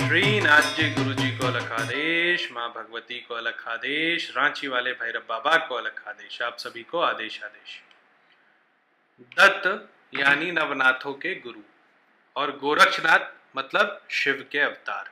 श्रीनाथ जी गुरु जी को अलग आदेश, माँ भगवती को अलग आदेश, रांची वाले भैरव बाबा को अलग आदेश, आप सभी को आदेश आदेश। दत्त यानी नवनाथों के गुरु और गोरक्षनाथ मतलब शिव के अवतार।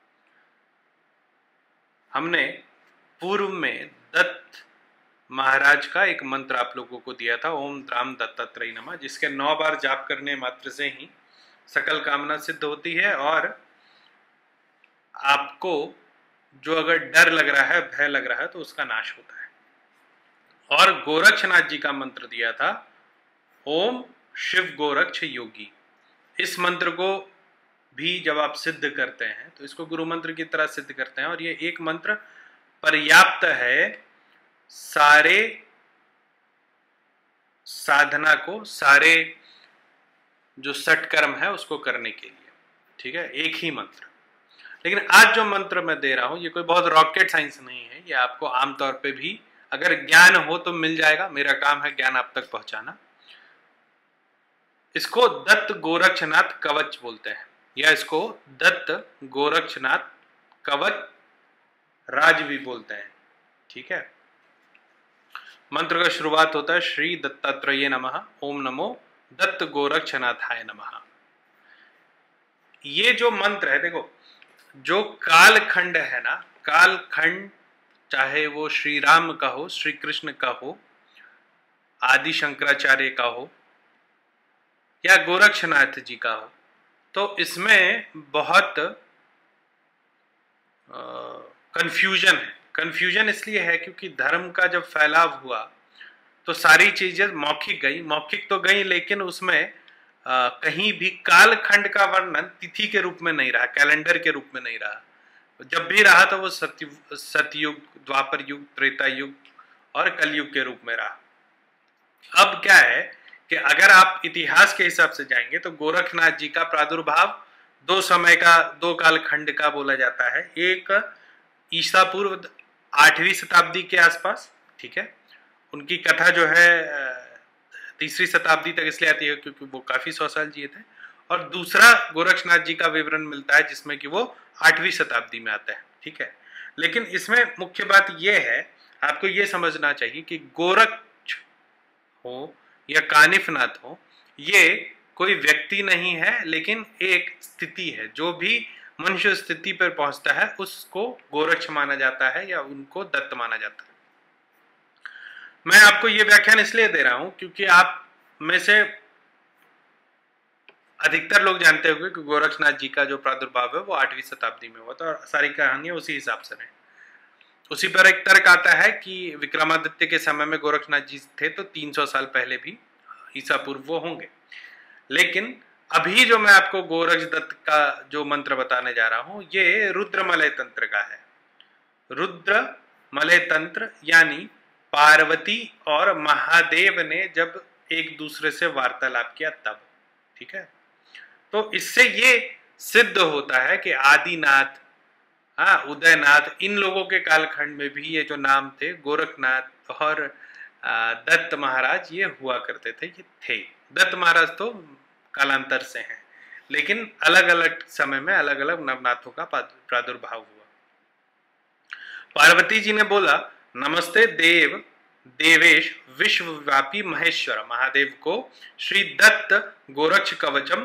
हमने पूर्व में दत्त महाराज का एक मंत्र आप लोगों को दिया था, ओम द्राम दत्तात्रेय नमः, जिसके 9 बार जाप करने मात्र से ही सकल कामना सिद्ध होती है और आपको जो अगर डर लग रहा है, भय लग रहा है, तो उसका नाश होता है। और गोरक्षनाथ जी का मंत्र दिया था ओम शिव गोरक्ष योगी। इस मंत्र को भी जब आप सिद्ध करते हैं तो इसको गुरु मंत्र की तरह सिद्ध करते हैं और ये एक मंत्र पर्याप्त है सारे साधना को, सारे जो सटकर्म है उसको करने के लिए। ठीक है, एक ही मंत्र। लेकिन आज जो मंत्र मैं दे रहा हूं ये कोई बहुत रॉकेट साइंस नहीं है, ये आपको आमतौर पे भी अगर ज्ञान हो तो मिल जाएगा। मेरा काम है ज्ञान आप तक पहुंचाना। इसको दत्त गोरक्षनाथ कवच बोलते हैं या इसको दत्त गोरक्षनाथ कवच राज भी बोलते हैं। ठीक है, मंत्र का शुरुआत होता है श्री दत्तात्रेय नमः, ओम नमो दत्त गोरक्षनाथाय नमः। ये जो मंत्र है, देखो जो कालखंड है ना, कालखंड चाहे वो श्री राम का हो, श्री कृष्ण का हो, आदि शंकराचार्य का हो या गोरक्षनाथ जी का हो, तो इसमें बहुत कंफ्यूजन है। कंफ्यूजन इसलिए है क्योंकि धर्म का जब फैलाव हुआ तो सारी चीजें मौखिक गई, मौखिक तो गई लेकिन उसमें कहीं भी कालखंड का वर्णन तिथि के रूप में नहीं रहा, कैलेंडर के रूप में नहीं रहा। जब भी रहा तो वो सतयुग, द्वापर युग, त्रेता युग और कलयुग के रूप में रहा। अब क्या है कि अगर आप इतिहास के हिसाब से जाएंगे तो गोरखनाथ जी का प्रादुर्भाव 2 समय का, 2 कालखंड का बोला जाता है। एक ईसा पूर्व 8वीं शताब्दी के आसपास, ठीक है, उनकी कथा जो है 3री शताब्दी तक इसलिए आती है क्योंकि वो काफी 100 साल जिए थे। और दूसरा गोरक्षनाथ जी का विवरण मिलता है जिसमें कि वो 8वीं शताब्दी में आता है। ठीक है, लेकिन इसमें मुख्य बात यह है, आपको ये समझना चाहिए कि गोरक्ष हो या कानिफनाथ हो, ये कोई व्यक्ति नहीं है लेकिन एक स्थिति है। जो भी मनुष्य स्थिति पर पहुंचता है उसको गोरक्ष माना जाता है या उनको दत्त माना जाता है। मैं आपको ये व्याख्यान इसलिए दे रहा हूं क्योंकि आप में से अधिकतर लोग जानते होंगे कि गोरक्षनाथ जी का जो प्रादुर्भाव है वो 8वीं शताब्दी में हुआ था और सारी कहानियां उसी हिसाब से रहे। उसी पर एक तर्क आता है कि विक्रमादित्य के समय में गोरक्षनाथ जी थे तो 300 साल पहले भी ईसा पूर्व वो होंगे। लेकिन अभी जो मैं आपको गोरक्ष दत्त का जो मंत्र बताने जा रहा हूं ये रुद्रमलय तंत्र का है। रुद्रमलय तंत्र यानी पार्वती और महादेव ने जब एक दूसरे से वार्तालाप किया तब। ठीक है, तो इससे ये सिद्ध होता है कि आदिनाथ, उदयनाथ, इन लोगों के कालखंड में भी ये जो नाम थे गोरखनाथ और दत्त महाराज ये हुआ करते थे। ये थे दत्त महाराज तो कालांतर से हैं, लेकिन अलग अलग समय में अलग अलग नवनाथों का प्रादुर्भाव हुआ। पार्वती जी ने बोला नमस्ते देव देवेश विश्वव्यापी महेश्वर, महादेव को श्री दत्त गोरक्ष कवचम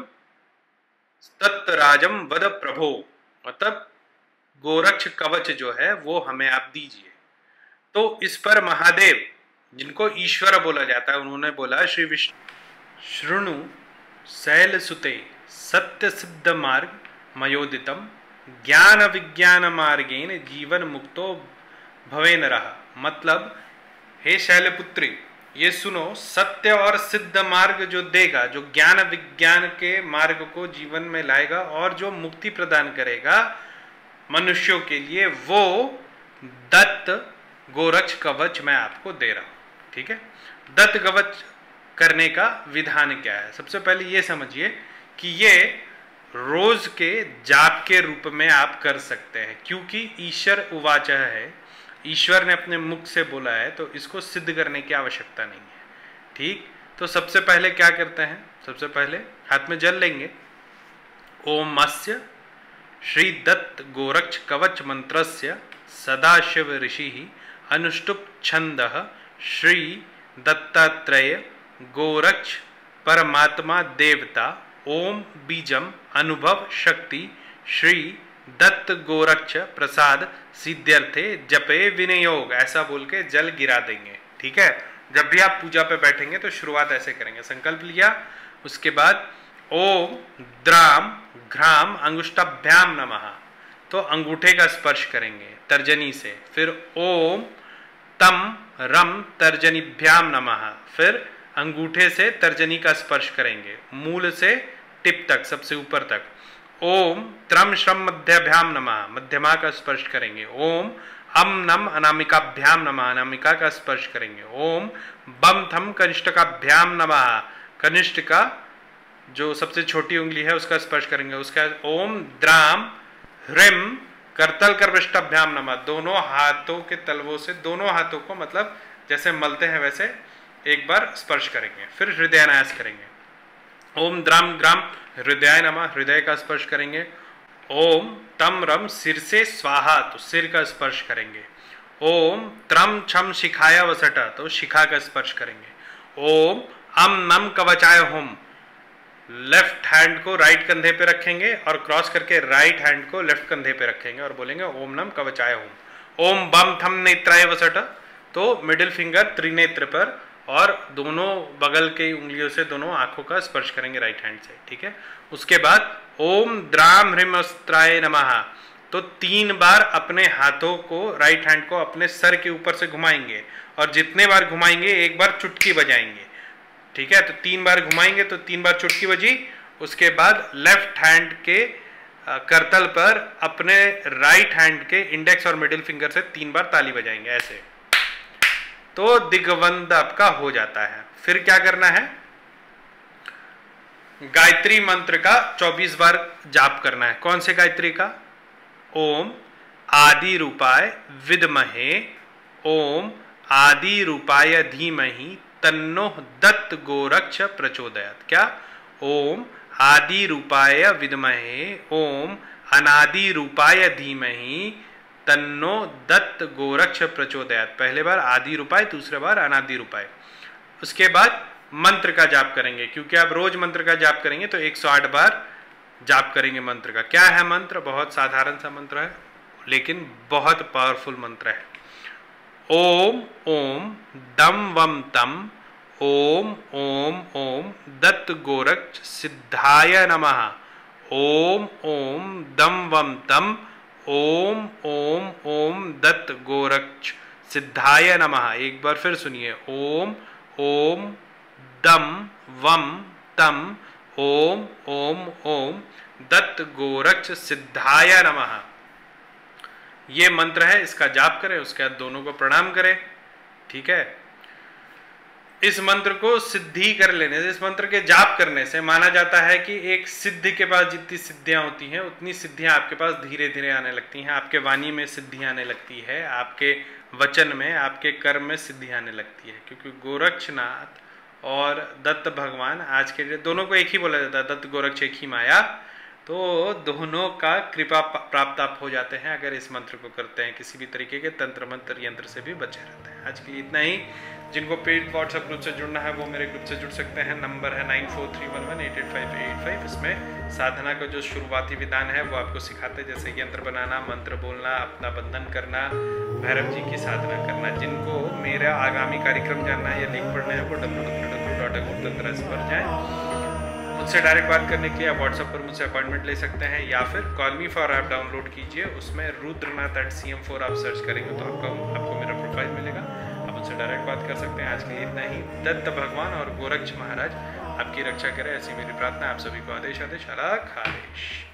तत्राजम वद प्रभो, मतलब गोरक्ष कवच जो है वो हमें आप दीजिए। तो इस पर महादेव, जिनको ईश्वर बोला जाता है, उन्होंने बोला श्री विष्णु शृणु शैल सुते सत्य सिद्ध मार्ग मयोदितम ज्ञान विज्ञान मार्गेन जीवन मुक्तो भवेन रहा। मतलब हे शैलपुत्री, ये सुनो, सत्य और सिद्ध मार्ग जो देगा, जो ज्ञान विज्ञान के मार्ग को जीवन में लाएगा और जो मुक्ति प्रदान करेगा मनुष्यों के लिए, वो दत्त गोरक्ष कवच मैं आपको दे रहा हूं। ठीक है, दत्त कवच करने का विधान क्या है? सबसे पहले ये समझिए कि ये रोज के जाप के रूप में आप कर सकते हैं क्योंकि ईश्वर उवाच है, ईश्वर ने अपने मुख से बोला है, तो इसको सिद्ध करने की आवश्यकता नहीं है। ठीक, तो सबसे पहले क्या करते हैं? सबसे पहले हाथ में जल लेंगे, ओम मत्स्य श्री दत्त गोरक्ष कवच मंत्रस्य सदाशिव ऋषिः अनुष्टुप छंदः श्री दत्तात्रेय गोरक्ष परमात्मा देवता ओम बीजम अनुभव शक्ति श्री दत्त गोरक्ष प्रसाद सिद्ध्यर्थे जपे विनियोग, ऐसा बोल के जल गिरा देंगे। ठीक है, जब भी आप पूजा पे बैठेंगे तो शुरुआत ऐसे करेंगे। संकल्प लिया, उसके बाद ओम द्राम घ्राम अंगुष्ठाभ्याम नमः, तो अंगूठे का स्पर्श करेंगे तर्जनी से। फिर ओम तम रम तर्जनीभ्याम नमः, फिर अंगूठे से तर्जनी का स्पर्श करेंगे मूल से टिप तक, सबसे ऊपर तक। ओम त्रम श्रम मध्यभ्याम नमः, मध्यमा का स्पर्श करेंगे। ओम अम नम अनामिकाभ्याम नमः, अनामिका का स्पर्श करेंगे। ओम बम थम कनिष्ठकाभ्याम नमः, कनिष्ठ का जो सबसे छोटी उंगली है उसका स्पर्श करेंगे। उसका ओम द्राम ह्रीम करतल करपृष्ठाभ्याम नमः, दोनों हाथों के तलवों से दोनों हाथों को मतलब जैसे मलते हैं वैसे एक बार स्पर्श करेंगे। फिर हृदयान्यास करेंगे। ओम द्राम ग्राम हृदयाय नमः, हृदय का स्पर्श करेंगे। ओम तम रम सिर से स्वाहा, तो सिर का स्पर्श करेंगे। ओम त्रम छम शिखाय वसट, तो शिखा का स्पर्श करेंगे। ओम अम नम कवचाय होम, लेफ्ट हैंड को राइट कंधे पे रखेंगे और क्रॉस करके राइट हैंड को लेफ्ट कंधे पे रखेंगे और बोलेंगे ओम नम कवचाय होम। ओम बम थम नेत्राय वसट, तो मिडिल फिंगर त्रिनेत्र पर और दोनों बगल के उंगलियों से दोनों आंखों का स्पर्श करेंगे राइट हैंड से। ठीक है, उसके बाद ओम द्राम ह्रीम अस्त्राय नमः, तो 3 बार अपने हाथों को राइट हैंड को अपने सर के ऊपर से घुमाएंगे और जितने बार घुमाएंगे एक बार चुटकी बजाएंगे। ठीक है, तो 3 बार घुमाएंगे तो 3 बार चुटकी बजी। उसके बाद लेफ्ट हैंड के करतल पर अपने राइट हैंड के इंडेक्स और मिडिल फिंगर से 3 बार ताली बजाएंगे ऐसे, तो दिग्बंध आपका हो जाता है। फिर क्या करना है, गायत्री मंत्र का 24 बार जाप करना है। कौन से गायत्री का? ओम आदि रूपाय विद्महे ओम आदि रूपाय धीमहि तन्नो दत्त गोरक्ष प्रचोदयात्। क्या? ओम आदि रूपाय विद्महे ओम अनादि रूपाय धीमहि तन्नो दत्त गोरक्ष प्रचोदयात्। पहले बार आदि रूपाय, दूसरे बार अनादि रूपाय। उसके बाद मंत्र का जाप करेंगे, क्योंकि आप रोज मंत्र का जाप करेंगे तो 108 बार जाप करेंगे मंत्र का। क्या है मंत्र? बहुत साधारण सा मंत्र है लेकिन बहुत पावरफुल मंत्र है। ओम ओम दम वम तम ओम ओम ओम दत्त गोरक्ष सिद्धाय नमः। ओम ओम दम वम तम ओम ओम ओम दत्त गोरक्ष सिद्धाय नमः। एक बार फिर सुनिए, ओम ओम दम वम तम ओम ओम ओम दत्त गोरक्ष सिद्धाय नमः। ये मंत्र है, इसका जाप करें, उसके बाद दोनों को प्रणाम करें। ठीक है, इस मंत्र को सिद्धि कर लेने से, इस मंत्र के जाप करने से माना जाता है कि एक सिद्ध के पास जितनी सिद्धियां होती हैं उतनी सिद्धियां आपके पास धीरे धीरे आने लगती हैं। आपके वाणी में सिद्धियां आने लगती है, आपके वचन में, आपके कर्म में सिद्धियां आने लगती है। क्योंकि गोरक्षनाथ और दत्त भगवान आज के लिए दोनों को एक ही बोला जाता है, दत्त गोरक्ष एक ही माया। तो दोनों का कृपा प्राप्त आप हो जाते हैं अगर इस मंत्र को करते हैं। किसी भी तरीके के तंत्र मंत्र यंत्र से भी बचे रहते हैं। आज के लिए इतना ही। जिनको पेड व्हाट्सएप ग्रुप से जुड़ना है वो मेरे ग्रुप से जुड़ सकते हैं। नंबर है 9431188585। इसमें साधना का जो शुरुआती विधान है वो आपको सिखाते हैं, जैसे यंत्र बनाना, मंत्र बोलना, अपना बंधन करना, भैरव जी की साधना करना। जिनको मेरा आगामी कार्यक्रम जानना है या लिंक पढ़ना है वो www.agurtantra पर जाएं। मुझसे डायरेक्ट बात करने के लिए आप व्हाट्सएप पर मुझसे अपॉइंटमेंट ले सकते हैं या फिर call me for app download कीजिए। उसमें रुद्रनाथ@cm4 आप सर्च करेंगे तो आपको मेरा प्रोफाइल मिलेगा, आप मुझसे डायरेक्ट बात कर सकते हैं। आज के लिए इतना ही। दत्त भगवान और गोरक्ष महाराज आपकी रक्षा करें, ऐसी मेरी प्रार्थना। आप सभी को आदेश आदेश अलग आदेश।